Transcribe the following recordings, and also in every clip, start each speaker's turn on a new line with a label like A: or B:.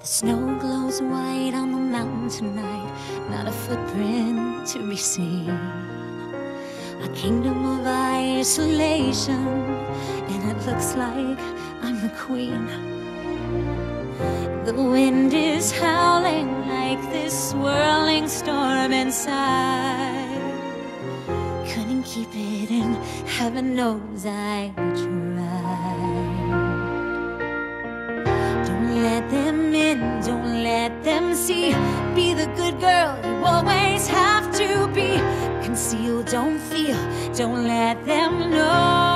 A: The snow glows white on the mountain tonight, not a footprint to be seen. A kingdom of isolation, and it looks like I'm the queen. The wind is howling like this swirling storm inside. Couldn't keep it in, heaven knows I tried. Don't let them in, don't let them see. Be the good girl you always have to be. Conceal, don't feel, don't let them know.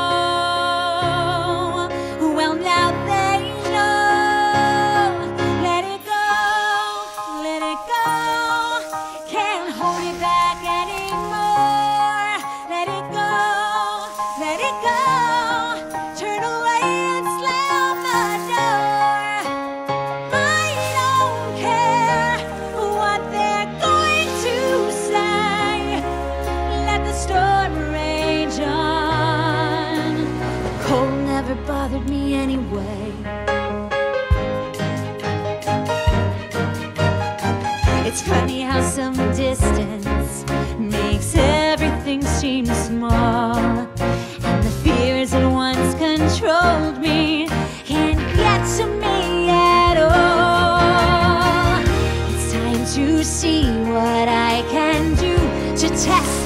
A: Well, now they know. Let it go, let it go. Can't hold it back anymore. Let it go, let it go. Turn away and slam the door. I don't care what they're going to say. Let the storm rage on. The cold never bothered me anyway. It's funny how some distance makes everything seem small, and the fears that once controlled me can't get to me at all. It's time to see what I can do to test